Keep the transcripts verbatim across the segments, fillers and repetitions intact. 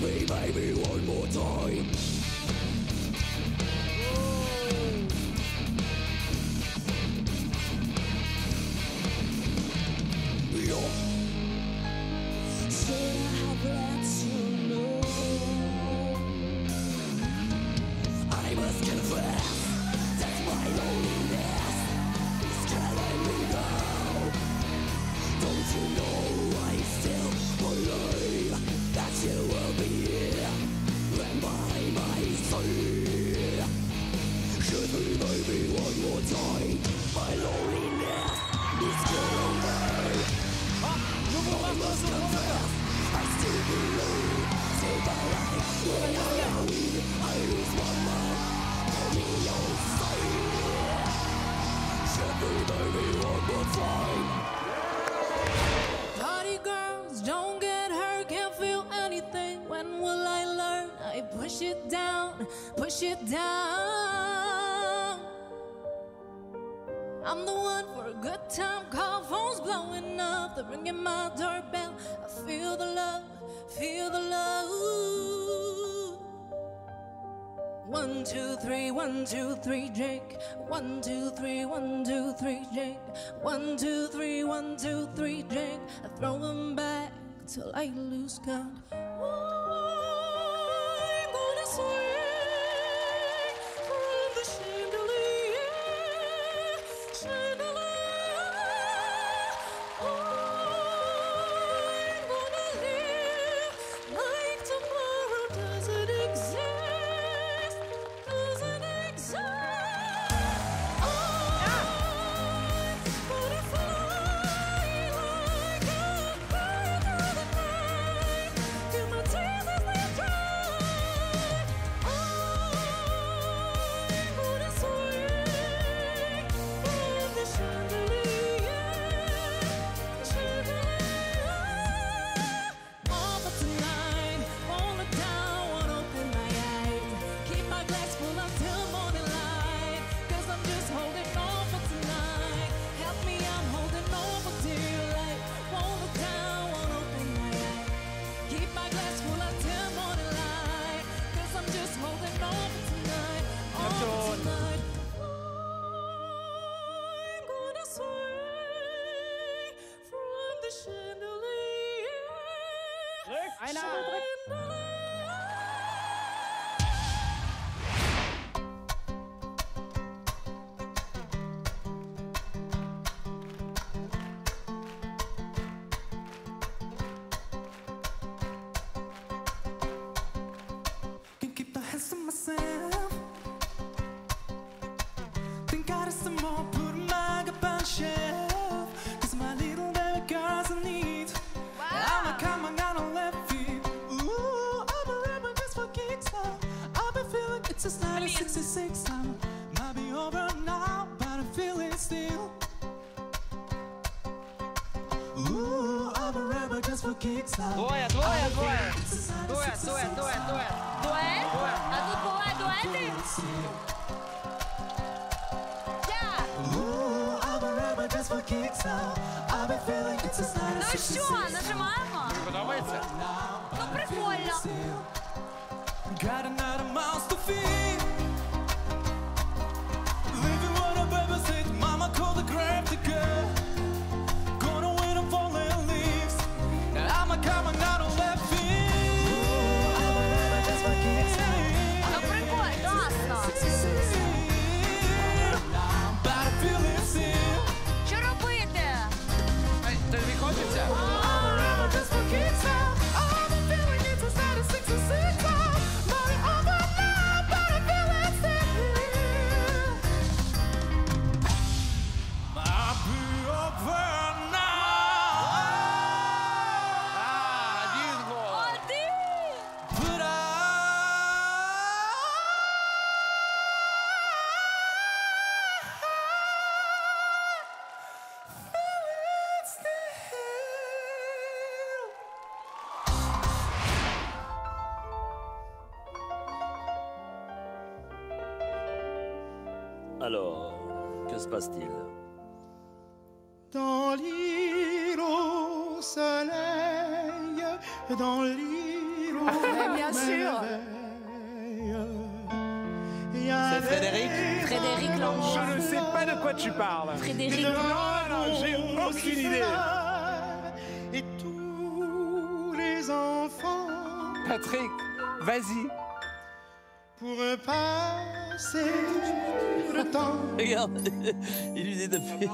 me, baby, one more time. Yeah. Should I have let you know? I must confess that my loneliness is killing me now. Don't you know I still believe that you will be here and by my side? Should we maybe one more time? My loneliness is killing me. I must confess, I still believe. So bad I will I lose my mind on your side. Should we maybe one more time? Party girls, don't get hurt, can't feel anything. When will I learn? I push it down, push it down. I'm the one for a good time, call phones blowing up, they're ringing my doorbell. I feel the love, feel the love. One, two, three, one, two, three, drink. One, two, three, one, two, three, drink. One, two, three, one, two, three, drink. I throw them back till I lose count. I'm gonna swing from the chandelier, chandelier. I'm gonna live like tomorrow doesn't exist, doesn't exist. I'm gonna fly like a bird through the night till my tears as they dry. I'm gonna swing from the chandelier, chandelier. All but tonight, won't look down, won't open my eyes. Keep my glass full until morning light, 'cause I'm just holding on for tonight. Help me, I'm holding on for dear life. Won't look down, won't open my eyes. Keep my glass full until morning light, 'cause I'm just holding on for tonight, on for tonight. I'm gonna swing from the chandelier, chandelier. Can't keep my hands to myself. Think I just some more, put 'em back up on shelf. 'Cause my little baby girl's in need. I'm like, come on, got on left feet. Ooh, I'm a rapper just for kicks now. I've been feeling it's just nineteen sixty-six now. Might be over now, but I feel it still. Ooh, I'm a rapper just for kicks now. Двоє, двоє, двоє. Дует, дует, дует, дует. Дует? А тут бувають дуети? Я! Ooh, I'm a rapper just for kicks now. I've been feeling it's just nineteen Ну sixty-six. що, нажимаємо? Подобається? Ну прикольно. Got another mouth to feed. Living what a baby said. Mama called the grab to girl. Gonna wait on falling leaves. I'm a coming out on left feet. I'm a rapper just for kicks now. Ну прикольно, класно. But I feel it still. Що робити? Ей, тобі хочеться? I'm a rapper just for kicks now. I've been feeling it's just nineteen sixty-six now. But it's over now, but I feel it still. Might be over now. А, один гол. Один! But I feel it still. Alors, que se passe-t-il? Dans l'île au soleil, dans l'île Mais bien sûr. C'est Frédéric. Frédéric Lange. Je ne sais pas de quoi tu parles. Frédéric. Non, non, j'ai aucune idée. Et tous les enfants Patrick, vas-y. pour passer le temps Regarde, il lui dit depuis.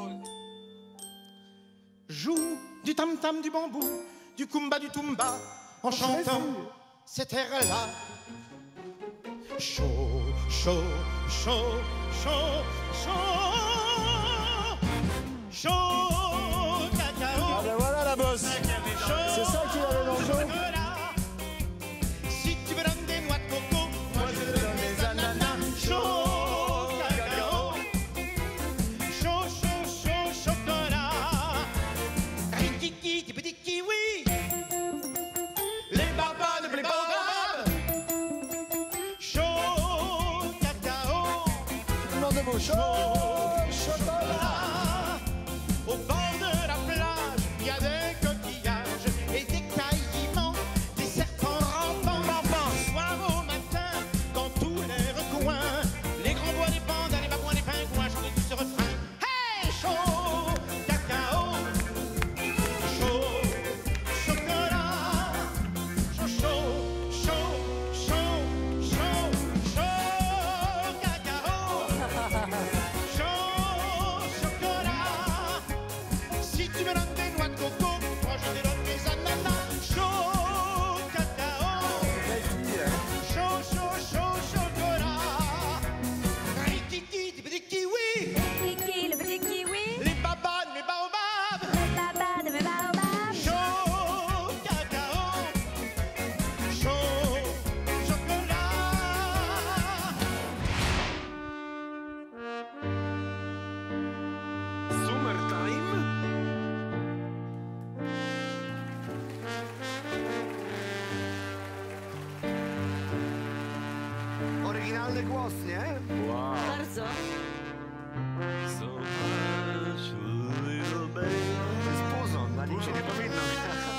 joue du tam-tam, du bambou, du kumba, du tumba en chantant cet air-là. Chaud, chaud, chaud, chaud, chaud, chaud, cacao. Ah ben voilà la bosse. C'est ça qu'il avait dans le dos. Si tu me donnes des noix de coco, moi je te donne des ananas. Chaud, cacao. Chaud, chaud, chaud, chocolat. Rikiki, des petits kiwis. Les barbanes, les baobabs. Chaud, cacao. Non de mots. Chaud, chocolat. Au bord de la plage, il y a des coquillages et des caillements, des serpents rampants. Soir au matin, dans tous les recoins, les grands bois, les pandas, les babouins, les pingouins chantent tous ce refrain. Hey, chaud, cacao, chaud, chocolat, chaud, chaud, chaud, chaud, chaud, chaud, cacao, chaud, chocolat. Si tu me donnes des noix de coco, moi je te donne des ananas. Chaud, cacao. Chaud, chaud, chaud, chocolat. Rikiki, des petits kiwis. Kiki, le petit kiwi. Les babanes, les baobabs. Baba de mes baobabs. Chaud, cacao. Chaud, chocolat. Summertime. Oryginalny głos, nie? Bardzo. So much, little baby. To jest puzon, na nim się nie powinno mieć.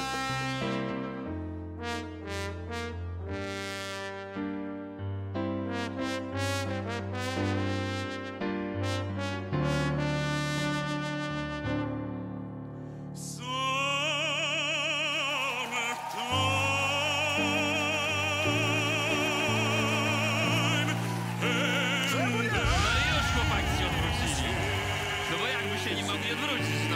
Już chłopaki się odwrócili. No bo jakby się nie mogli odwrócić, no.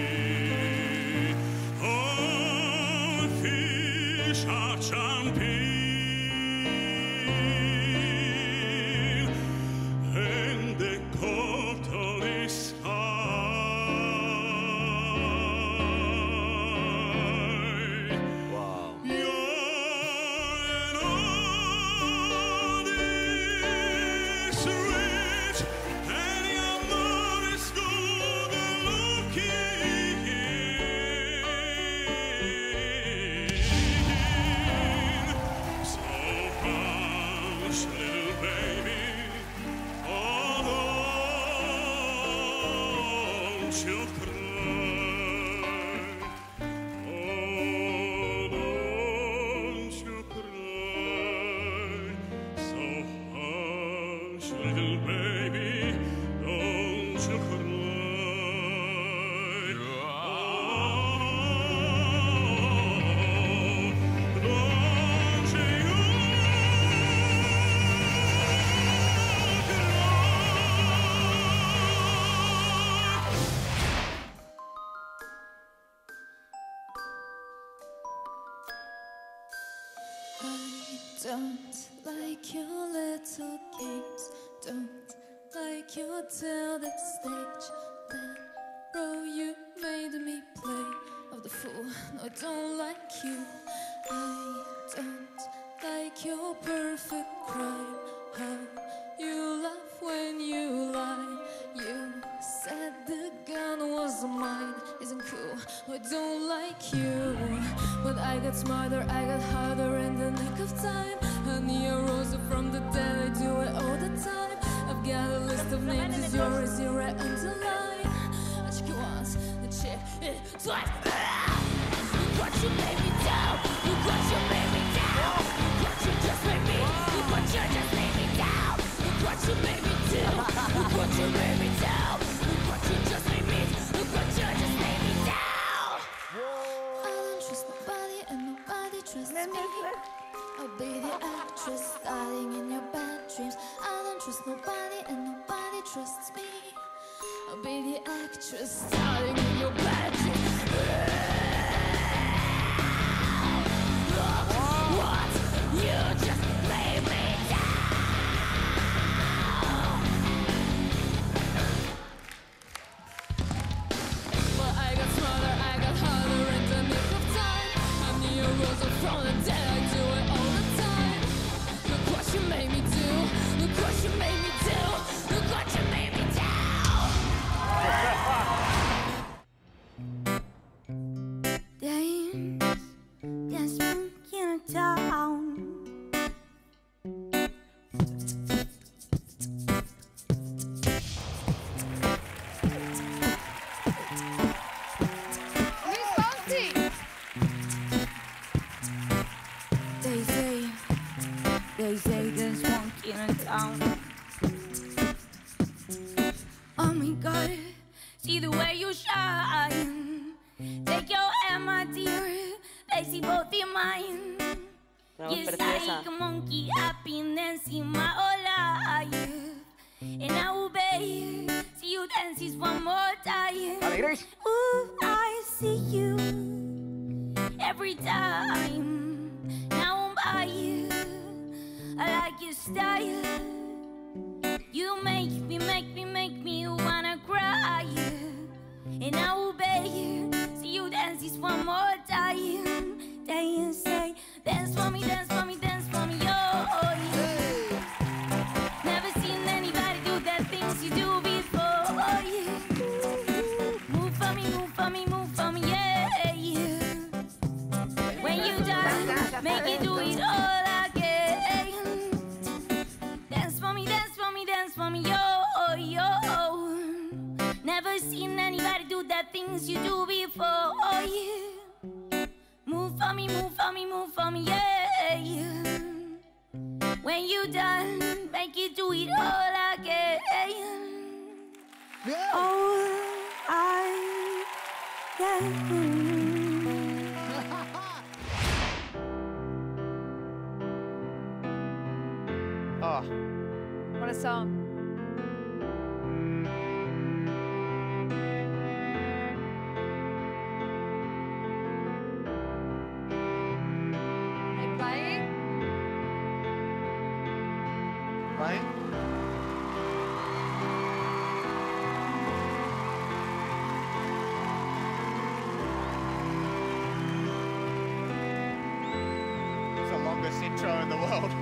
Don't like your little games. Don't like your tilted stage. That role you made me play of the fool. No, I don't like you. I don't like your perfect crime. How you laugh when you lie. You said the gun was mine. Isn't cool. No, I don't like you. But I got smarter, I got harder in the nick of time. Honey, a rose from the dead, I do it all the time. I've got a list of names, it's yours, you're right underline. I check you once, the check it twice. Look what you made me do, look what you made me do. trust me. I'll be the actress starring in your bad dreams. I don't trust nobody and nobody trusts me. I'll be the actress starring in your bad dreams. What? You just lay me down. Well, I got smarter, I got harder in the nick of time. I'm Neo Rosa from the dead, I do it all the time. Look what you made me do. Look what you made me do. Look what you made me do. Dance, dance monkey in a town. They say, they say there's monkey in a town. Oh my God, see the way you shine. Take your hand, my dear, place it both in mine. Yes, like a monkey happiness in my whole life. And I will obey, see you dance this one more time. Ooh, I see you every time. Now I'm by you, I like your style. You make me, make me, make me wanna cry. And I will obey, see you dance this one more time. Dance, say, dance for me, dance for me, dance for me, oh yeah. Never seen anybody do the things you do before, oh yeah. Move for me, move for me, move for me, yeah, yeah. When you dance, make it do it all again. Dance for me, dance for me, dance for me, yo, yo. Never seen anybody do the things you do before, oh yeah. Move for me, move for me, move for me, yeah, yeah. When you done, make it do it all again. Yeah. Oh, I, yeah. Oh, what a song. Are you playing? Playing? It's the longest intro in the world.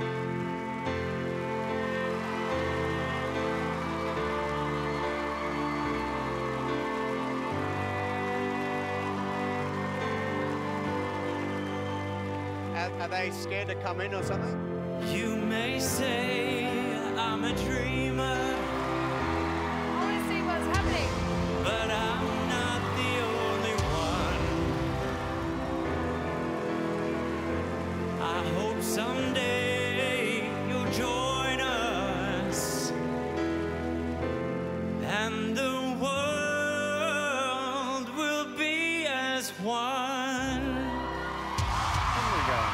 Are, are they scared to come in or something? You may say I'm a dreamer, I want to see what's happening. but I'm not the only one. I hope someday you'll join us, and the world will be as one. Here we go.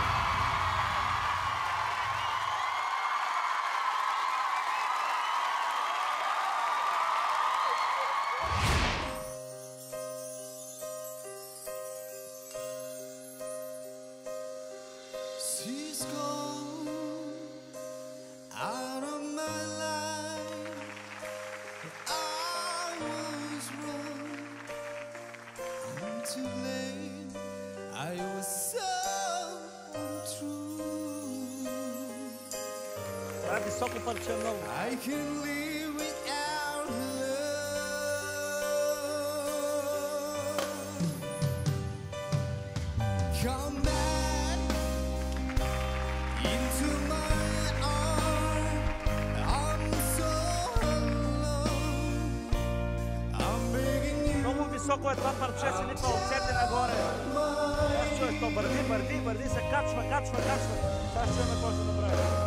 She's gone out of my life. I was wrong. I'm to blame. I was so untrue. Guardi, sto con Parcello. I can live without love. Come back into my arms. I'm so alone. I'm begging you. Много високо е това парче, седи палцете нагоре. Аз чуя то бърди, бърди, бърди, се качва, качва, качва. Това ще ме може да направи.